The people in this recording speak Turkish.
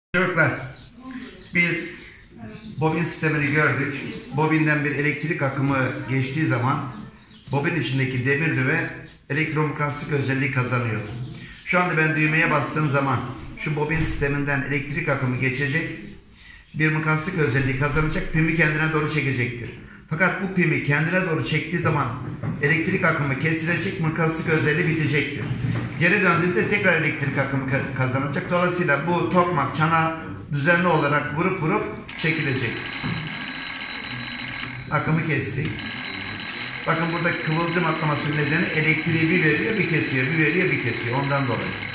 Çocuklar, biz bobin sistemini gördük. Bobinden bir elektrik akımı geçtiği zaman bobin içindeki demir düve elektromıknatıslık özelliği kazanıyor. Şu anda ben düğmeye bastığım zaman şu bobin sisteminden elektrik akımı geçecek, bir mıknatıslık özelliği kazanacak, pimi kendine doğru çekecektir. Fakat bu pimi kendine doğru çektiği zaman elektrik akımı kesilecek, mıknatıslık özelliği bitecektir. Geri döndüğünde tekrar elektrik akımı kazanacak. Dolayısıyla bu tokmak çana düzenli olarak vurup çekilecek. Akımı kestik. Bakın burada kıvılcım atlamasının nedeni elektriği bir veriyor bir kesiyor, bir veriyor bir kesiyor. Ondan dolayı.